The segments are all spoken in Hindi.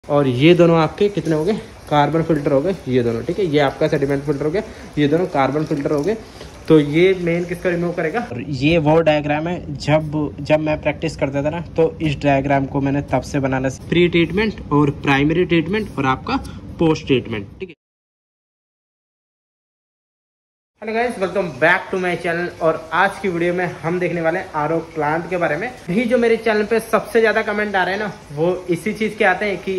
और ये दोनों आपके कितने हो गए, कार्बन फिल्टर हो गए ये दोनों, ठीक है। ये आपका सेडिमेंट फिल्टर हो गया, ये दोनों कार्बन फिल्टर हो गए। तो ये मेन किसका रिमूव करेगा। और ये वो डायग्राम है जब मैं प्रैक्टिस करता था ना, तो इस डायग्राम को मैंने तब से बनाना, प्री ट्रीटमेंट और प्राइमरी ट्रीटमेंट और आपका पोस्ट ट्रीटमेंट, ठीक है। Hello guys, welcome back to my channel. और आज की वीडियो में हम देखने वाले हैं आरओ प्लांट के बारे में। भी जो मेरे चैनल पे सबसे ज्यादा कमेंट आ रहे हैं ना, वो इसी चीज के आते हैं कि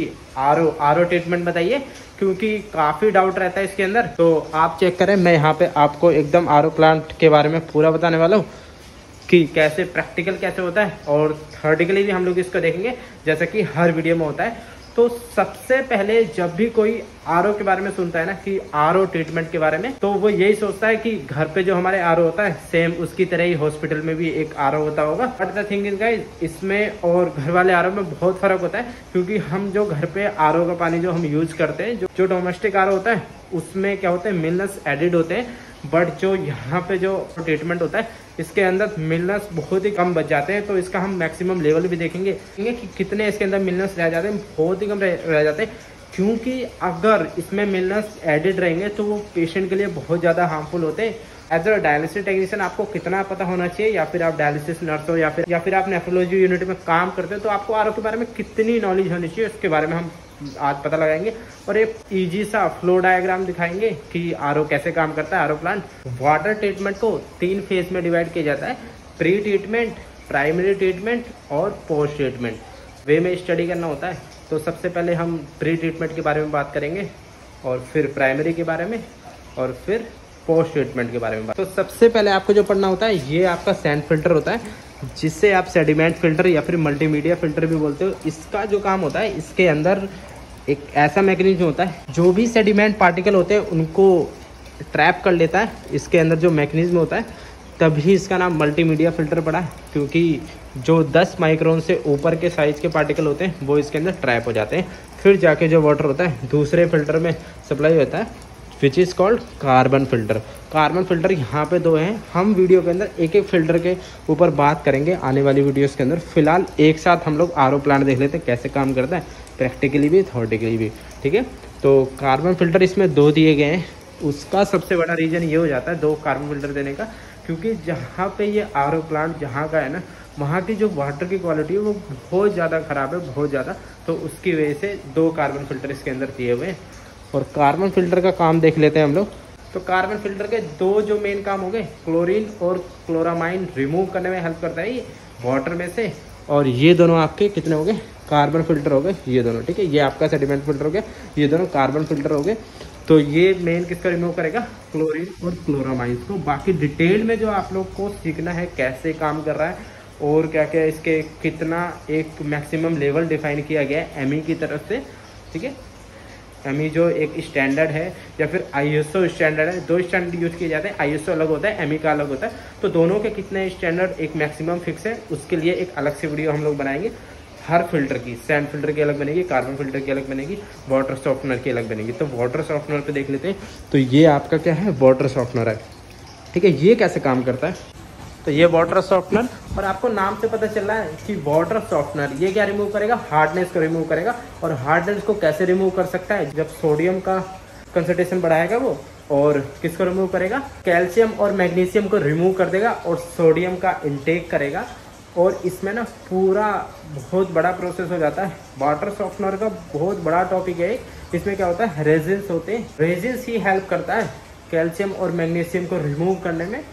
आरओ ट्रीटमेंट बताइए, क्योंकि काफी डाउट रहता है इसके अंदर। तो आप चेक करें, मैं यहाँ पे आपको एकदम आरओ प्लांट के बारे में पूरा बताने वाला हूँ कि कैसे प्रैक्टिकल कैसे होता है और थ्योरेटिकली भी हम लोग इसको देखेंगे, जैसा कि हर वीडियो में होता है। तो सबसे पहले जब भी कोई आरओ के बारे में सुनता है ना, कि आरओ ट्रीटमेंट के बारे में, तो वो यही सोचता है कि घर पे जो हमारे आरओ होता है सेम उसकी तरह ही हॉस्पिटल में भी एक आरओ होता होगा। But the thing is guys, इसमें और घर वाले आरओ में बहुत फर्क होता है, क्योंकि हम जो घर पे आरओ का पानी जो हम यूज करते हैं, जो डोमेस्टिक आरओ होता है, उसमें क्या होता है, मिनरल्स एडिड होते हैं। बट जो यहाँ पे जो ट्रीटमेंट होता है, इसके अंदर मिनरल्स बहुत ही कम बच जाते हैं। तो इसका हम मैक्सिमम लेवल भी देखेंगे कि कितने इसके अंदर मिनरल्स रह जाते हैं। बहुत ही कम रह जाते हैं, क्योंकि अगर इसमें मिनरल्स एडिड रहेंगे तो वो पेशेंट के लिए बहुत ज़्यादा हार्मफुल होते हैं। एज अ डायलिसिस टेक्नीशियन आपको कितना पता होना चाहिए, या फिर आप डायलिसिस नर्स हो, या फिर आप नेफ्रोलॉजी यूनिट में काम करते हो, तो आपको आरओ के बारे में कितनी नॉलेज होनी चाहिए, उसके बारे में हम आज पता लगाएंगे। और एक इजी सा फ्लो डायग्राम दिखाएंगे कि आरओ कैसे काम करता है। आरओ प्लांट वाटर ट्रीटमेंट को 3 फेज में डिवाइड किया जाता है, प्री ट्रीटमेंट, प्राइमरी ट्रीटमेंट और पोस्ट ट्रीटमेंट वे में स्टडी करना होता है। तो सबसे पहले हम प्री ट्रीटमेंट के बारे में बात करेंगे, और फिर प्राइमरी के बारे में, और फिर पोस्ट ट्रीटमेंट के बारे में। तो सबसे पहले आपको जो पढ़ना होता है, ये आपका सैंड फिल्टर होता है, जिससे आप सेडिमेंट फिल्टर या फिर मल्टीमीडिया फिल्टर भी बोलते हो। इसका जो काम होता है, इसके अंदर एक ऐसा मैकेनिज्म होता है जो भी सेडिमेंट पार्टिकल होते हैं उनको ट्रैप कर लेता है। इसके अंदर जो मैकेनिज्म होता है, तभी इसका नाम मल्टीमीडिया फिल्टर पड़ा है, क्योंकि जो 10 माइक्रोन से ऊपर के साइज के पार्टिकल होते हैं वो इसके अंदर ट्रैप हो जाते हैं। फिर जाके जो वाटर होता है दूसरे फिल्टर में सप्लाई होता है, which is called carbon filter. Carbon filter यहाँ पे 2 हैं। हम वीडियो के अंदर एक एक फिल्टर के ऊपर बात करेंगे आने वाली वीडियोस के अंदर। फिलहाल एक साथ हम लोग आरओ प्लांट देख लेते हैं कैसे काम करता है, प्रैक्टिकली भी थ्योरेटिकली भी, ठीक है। तो कार्बन फिल्टर इसमें 2 दिए गए हैं। उसका सबसे बड़ा रीज़न ये हो जाता है 2 कार्बन फिल्टर देने का, क्योंकि जहाँ पे ये आरओ प्लांट जहाँ का है ना, वहाँ की जो वाटर की क्वालिटी है वो बहुत ज़्यादा ख़राब है, बहुत ज़्यादा। तो उसकी वजह से 2 कार्बन फिल्टर इसके अंदर दिए हुए हैं। और कार्बन फिल्टर का काम देख लेते हैं हम लोग। तो कार्बन फिल्टर के 2 जो मेन काम हो गए, क्लोरीन और क्लोरामाइन रिमूव करने में हेल्प करता है ये वाटर में से। और ये दोनों आपके कितने हो गए, कार्बन फिल्टर हो गए ये दोनों, ठीक है। ये आपका सेडिमेंट फिल्टर हो गया, ये दोनों कार्बन फिल्टर हो गए। तो ये मेन किसका रिमूव करेगा, क्लोरीन और क्लोरामाइन को। बाकी डिटेल में जो आप लोग को सीखना है कैसे काम कर रहा है और क्या क्या इसके कितना एक मैक्सिमम लेवल डिफाइन किया गया है एमई की तरफ से, ठीक है। एमई जो एक स्टैंडर्ड है, या फिर आईएसओ स्टैंडर्ड है। 2 स्टैंडर्ड यूज किए जाते हैं, आईएसओ अलग होता है, एमई का अलग होता है। तो दोनों के कितने स्टैंडर्ड एक मैक्सिमम फिक्स है, उसके लिए एक अलग से वीडियो हम लोग बनाएंगे। हर फिल्टर की, सैंड फिल्टर की अलग बनेगी, कार्बन फिल्टर की अलग बनेगी, वाटर सॉफ्टनर की अलग बनेगी। तो वाटर सॉफ्टनर पे देख लेते हैं। तो ये आपका क्या है, वाटर सॉफ्टनर है, ठीक है। ये कैसे काम करता है, तो ये वाटर सॉफ्टनर, और आपको नाम से पता चल रहा है कि वाटर सॉफ्टनर ये क्या रिमूव करेगा, हार्डनेस को रिमूव करेगा। और हार्डनेस को कैसे रिमूव कर सकता है, जब सोडियम का कंसंट्रेशन बढ़ाएगा वो, और किसको रिमूव करेगा, कैल्शियम और मैग्नीशियम को रिमूव कर देगा और सोडियम का इंटेक करेगा। और इसमें ना पूरा बहुत बड़ा प्रोसेस हो जाता है। वाटर सॉफ्टनर का बहुत बड़ा टॉपिक है। इसमें क्या होता है, रेजिन्स होते हैं, रेजिन्स ही हेल्प करता है कैल्शियम और मैग्नीशियम को रिमूव करने में।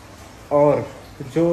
और जो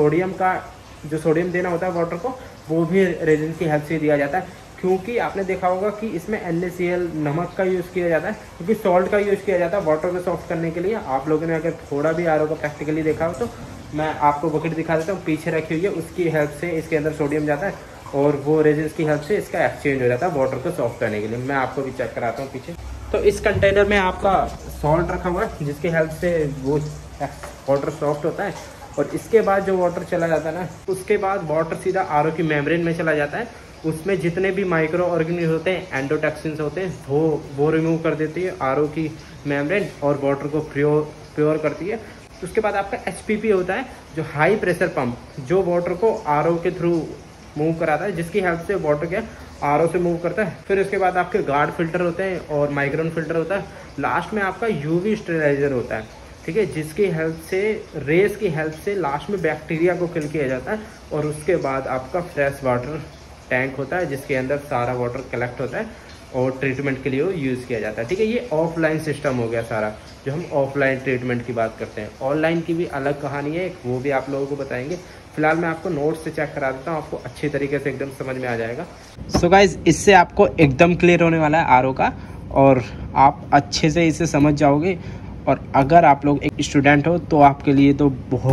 सोडियम देना होता है वाटर को, वो भी रेजिन की हेल्प से दिया जाता है। क्योंकि आपने देखा होगा कि इसमें NaCl नमक का यूज़ किया जाता है, क्योंकि सॉल्ट का यूज़ किया जाता है वाटर को सॉफ्ट करने के लिए। आप लोगों ने अगर थोड़ा भी आरओ का प्रैक्टिकली देखा हो, तो मैं आपको बकेट दिखा देता हूँ, पीछे रखी हुई है, उसकी हेल्प से इसके अंदर सोडियम जाता है, और वो रेजिन की हेल्प से इसका एक्सचेंज हो जाता है वाटर को सॉफ्ट करने के लिए। मैं आपको भी चेक कराता हूँ पीछे। तो इस कंटेनर में आपका सॉल्ट रखा हुआ है, जिसकी हेल्प से वो वाटर सॉफ्ट होता है। और इसके बाद जो वाटर चला जाता है ना, उसके बाद वाटर सीधा आरओ की मेम्ब्रेन में चला जाता है। उसमें जितने भी माइक्रो ऑर्गेनिज्म होते हैं, एंडोटॉक्सिन्स होते हैं, वो रिमूव कर देती है आरओ की मेम्ब्रेन, और वाटर को प्योर करती है। उसके बाद आपका HPP होता है, जो हाई प्रेशर पंप, जो वाटर को आरओ के थ्रू मूव कराता है, जिसकी हेल्प से वाटर क्या आरओ से मूव करता है। फिर उसके बाद आपके गार्ड फिल्टर होते हैं और माइक्रोन फिल्टर होता है। लास्ट में आपका यूवी स्टेरिलाइजर होता है, ठीक है, जिसकी हेल्प से, रेस की हेल्प से लास्ट में बैक्टीरिया को किल किया जाता है। और उसके बाद आपका फ्रेश वाटर टैंक होता है, जिसके अंदर सारा वाटर कलेक्ट होता है और ट्रीटमेंट के लिए वो यूज़ किया जाता है, ठीक है। ये ऑफलाइन सिस्टम हो गया सारा, जो हम ऑफलाइन ट्रीटमेंट की बात करते हैं। ऑनलाइन की भी अलग कहानी है, वो भी आप लोगों को बताएंगे। फिलहाल मैं आपको नोट्स से चेक करा देता हूँ, आपको अच्छी तरीके से एकदम समझ में आ जाएगा। सो गाइज, इससे आपको एकदम क्लियर होने वाला है आरओ का, और आप अच्छे से इसे समझ जाओगे। और अगर आप लोग एक स्टूडेंट हो तो आपके लिए तो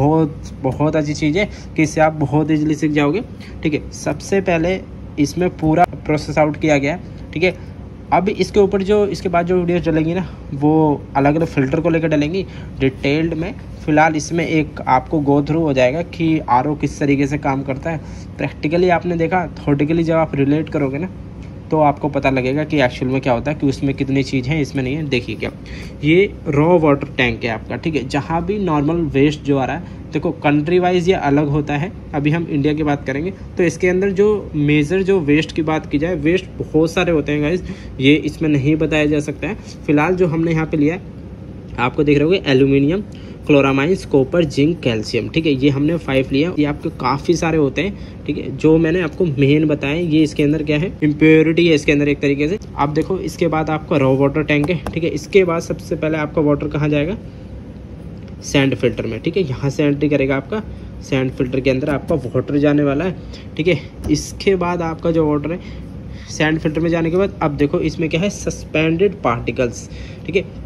बहुत अच्छी चीज़ है कि इससे आप बहुत ईजिली सीख जाओगे, ठीक है। सबसे पहले इसमें पूरा प्रोसेस आउट किया गया है, ठीक है। अब इसके ऊपर जो इसके बाद जो वीडियोस डलेंगी ना, वो अलग अलग फ़िल्टर को लेकर डलेंगी डिटेल्ड में। फ़िलहाल इसमें एक आपको गो थ्रू हो जाएगा कि आरओ किस तरीके से काम करता है। प्रैक्टिकली आपने देखा, थ्योरेटिकली जब आप रिलेट करोगे ना, तो आपको पता लगेगा कि एक्चुअल में क्या होता है, कि उसमें कितनी चीज़ है, इसमें नहीं है। देखिए क्या, ये रॉ वाटर टैंक है आपका, ठीक है। जहाँ भी नॉर्मल वेस्ट जो आ रहा है, देखो कंट्री वाइज ये अलग होता है। अभी हम इंडिया की बात करेंगे तो इसके अंदर जो मेजर जो वेस्ट की बात की जाए, वेस्ट बहुत सारे होते हैं गाइस, ये इसमें नहीं बताया जा सकता है। फिलहाल जो हमने यहाँ पे लिया है, आपको देख रहे होगे, aluminium, chloramines, copper, zinc, calcium, ठीक है। ये हमने 5 लिया। ये आपके काफ़ी सारे होते हैं, ठीक है। जो मैंने आपको मेन बताए, ये इसके अंदर क्या है, इम्प्योरिटी है इसके अंदर एक तरीके से। आप देखो, इसके बाद आपका रॉ वाटर टैंक है, ठीक है। इसके बाद सबसे पहले आपका वाटर कहाँ जाएगा, सैंड फिल्टर में, ठीक है। यहाँ से एंट्री करेगा आपका सैंड फिल्टर के अंदर, आपका वाटर जाने वाला है, ठीक है। इसके बाद आपका जो वाटर है सैंड फिल्टर में जाने के बाद, अब देखो इसमें क्या है, सस्पेंडेड पार्टिकल्स, ठीक है।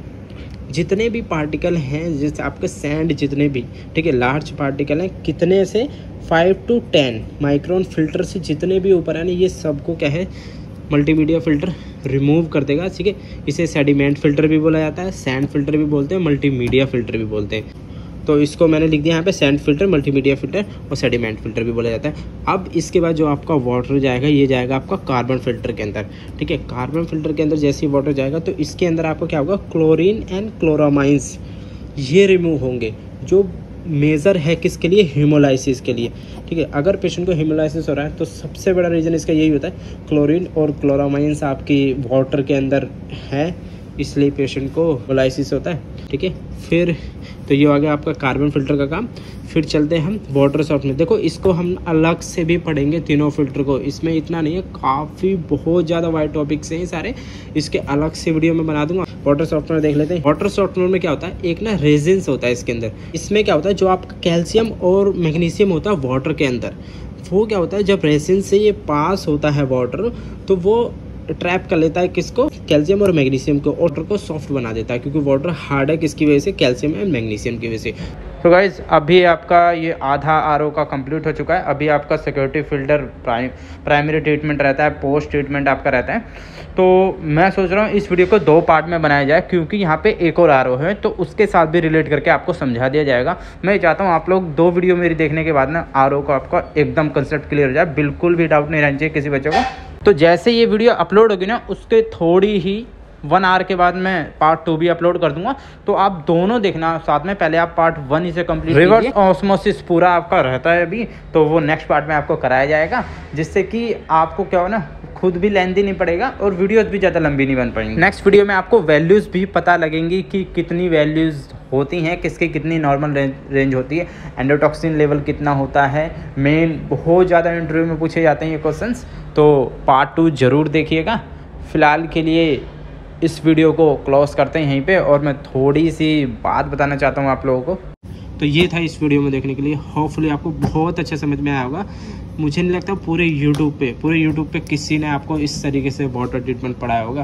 जितने भी पार्टिकल हैं, जैसे आपके सैंड जितने भी, ठीक है, लार्ज पार्टिकल हैं, कितने से 5 to 10 माइक्रोन फिल्टर से जितने भी ऊपर है ना, ये सबको क्या है, मल्टीमीडिया फ़िल्टर रिमूव कर देगा, ठीक है। इसे सेडिमेंट फ़िल्टर भी बोला जाता है, सैंड फिल्टर भी बोलते हैं, मल्टीमीडिया फ़िल्टर भी बोलते हैं। तो इसको मैंने लिख दिया यहाँ पे, सैंड फिल्टर, मल्टीमीडिया फ़िल्टर और सेडिमेंट फ़िल्टर भी बोला जाता है। अब इसके बाद जो आपका वाटर जाएगा, ये जाएगा आपका कार्बन फिल्टर के अंदर, ठीक है। कार्बन फिल्टर के अंदर जैसे ही वाटर जाएगा, तो इसके अंदर आपको क्या होगा, क्लोरीन एंड क्लोरामाइंस ये रिमूव होंगे, जो मेजर है किसके लिए, हीमोलाइसिस के लिए, ठीक है। अगर पेशेंट को हीमोलाइसिस हो रहा है तो सबसे बड़ा रीज़न इसका यही होता है, क्लोरीन और क्लोरामाइंस आपकी वाटर के अंदर है, इसलिए पेशेंट को हीमोलाइसिस होता है, ठीक है। फिर तो ये आ गया आपका कार्बन फिल्टर का काम। फिर चलते हैं हम वाटर सॉफ्ट में। देखो, इसको हम अलग से भी पढ़ेंगे तीनों फिल्टर को, इसमें इतना नहीं है, काफ़ी बहुत ज़्यादा वाइड टॉपिक्स हैं सारे, इसके अलग से वीडियो में बना दूंगा। वाटर सॉफ्टवेयर देख लेते हैं। वाटर सॉफ्टवेयर में क्या होता है, एक ना रेजिन्स होता है इसके अंदर। इसमें क्या होता है, जो आपका कैल्शियम और मैग्नीशियम होता है वाटर के अंदर, वो क्या होता है, जब रेजिन से ये पास होता है वाटर, तो वो ट्रैप कर लेता है किसको, कैल्शियम और मैग्नीशियम को, वाटर को सॉफ्ट बना देता है, क्योंकि वाटर हार्ड है किसकी वजह से, कैल्शियम एंड मैग्नीशियम की वजह से। तो गाइज, अभी आपका ये आधा आरओ का कंप्लीट हो चुका है। अभी आपका सिक्योरिटी फिल्टर प्राइमरी ट्रीटमेंट रहता है, पोस्ट ट्रीटमेंट आपका रहता है। तो मैं सोच रहा हूँ इस वीडियो को 2 पार्ट में बनाया जाए, क्योंकि यहाँ पे एक और आरओ है, तो उसके साथ भी रिलेट करके आपको समझा दिया जाएगा। मैं चाहता हूँ आप लोग 2 वीडियो मेरी देखने के बाद ना आरओ को आपका एकदम कंसेप्ट क्लियर हो जाए, बिल्कुल भी डाउट नहीं रहना चाहिए किसी बच्चे को। तो जैसे ये वीडियो अपलोड होगी ना, उसके थोड़ी ही 1 आवर के बाद मैं पार्ट 2 भी अपलोड कर दूंगा, तो आप दोनों देखना साथ में। पहले आप पार्ट 1 इसे कंप्लीट कीजिए। रिवर्स ऑस्मोसिस पूरा आपका रहता है अभी, तो वो नेक्स्ट पार्ट में आपको कराया जाएगा, जिससे कि आपको क्या हो ना, खुद भी लेंथी नहीं पड़ेगा और वीडियोस भी ज़्यादा लंबी नहीं बन पाएंगी। नेक्स्ट वीडियो में आपको वैल्यूज़ भी पता लगेंगी कि कितनी वैल्यूज़ होती हैं, किसकी कितनी नॉर्मल रेंज होती है, एंडोटॉक्सिन लेवल कितना होता है। मेन बहुत ज़्यादा इंटरव्यू में पूछे जाते हैं ये क्वेश्चंस, तो पार्ट 2 ज़रूर देखिएगा। फ़िलहाल के लिए इस वीडियो को क्लोज करते हैं यहीं पे, और मैं थोड़ी सी बात बताना चाहता हूँ आप लोगों को। तो ये था इस वीडियो में देखने के लिए, होपफुली आपको बहुत अच्छा समझ में आया होगा। मुझे नहीं लगता पूरे यूट्यूब पे किसी ने आपको इस तरीके से वाटर ट्रीटमेंट पढ़ाया होगा।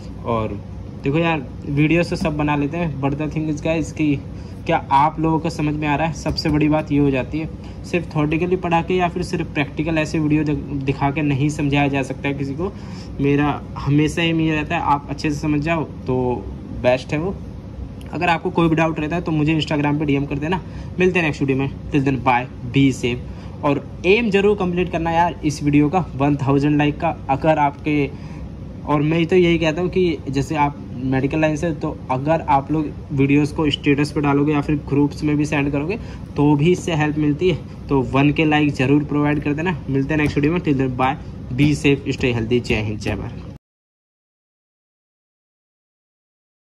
और देखो यार, वीडियो से सब बना लेते हैं, but the thing is guys कि क्या आप लोगों को समझ में आ रहा है, सबसे बड़ी बात ये हो जाती है। सिर्फ थ्योरेटिकली पढ़ा के या फिर सिर्फ प्रैक्टिकल ऐसे वीडियो दिखा के नहीं समझाया जा सकता है किसी को। मेरा हमेशा ही रहता है, आप अच्छे से समझ जाओ तो बेस्ट है वो। अगर आपको कोई भी डाउट रहता है तो मुझे इंस्टाग्राम पे डीएम कर देना। मिलते हैं नेक्स्ट वीडियो में, till then bye, be safe. और एम जरूर कंप्लीट करना यार इस वीडियो का 1000 लाइक का। अगर आपके, और मैं तो यही कहता हूँ कि जैसे आप मेडिकल लाइन से, तो अगर आप लोग वीडियोस को स्टेटस पे डालोगे या फिर ग्रुप्स में भी सेंड करोगे तो भी इससे हेल्प मिलती है। तो 1K लाइक जरूर प्रोवाइड कर देना। मिलते हैं नेक्स्ट वीडियो में। Till then bye, be safe, stay healthy. जय हिंद, जय भारत।